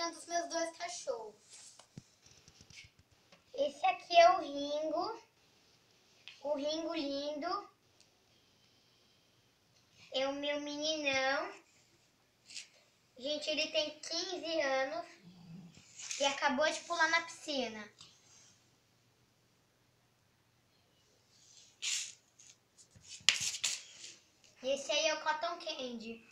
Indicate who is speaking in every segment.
Speaker 1: é um dos meus 2 cachorros. Esse aqui é o Ringo. O Ringo lindo. É o meu meninão. Gente, ele tem 15 anos e acabou de pular na piscina. E esse aí é o Cotton Candy.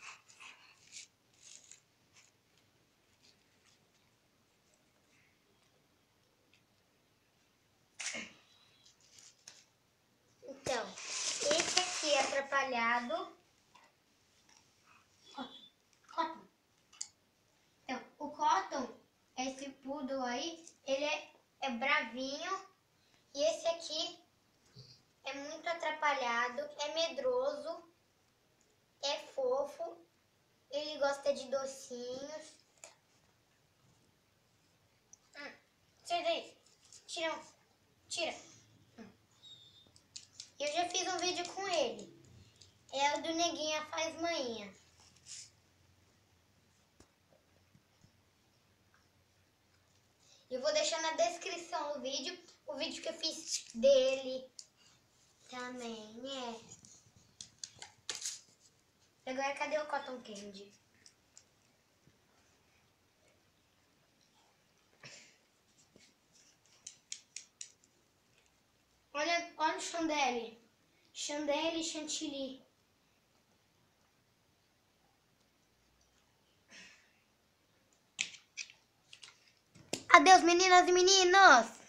Speaker 1: Então, esse aqui é atrapalhado. Cotton. Então, o Cotton, esse poodle aí, ele é bravinho. E esse aqui é muito atrapalhado, é medroso, é fofo. Ele gosta de docinhos. Tira daí. Tira. Eu já fiz um vídeo com ele. É o do Neguinha Faz Manhã. Eu vou deixar na descrição o vídeo que eu fiz dele também, né? Agora, cadê o Cotton Candy? Olha o Chandelle. Chandelle e Chantilly. Adeus, meninas e meninos!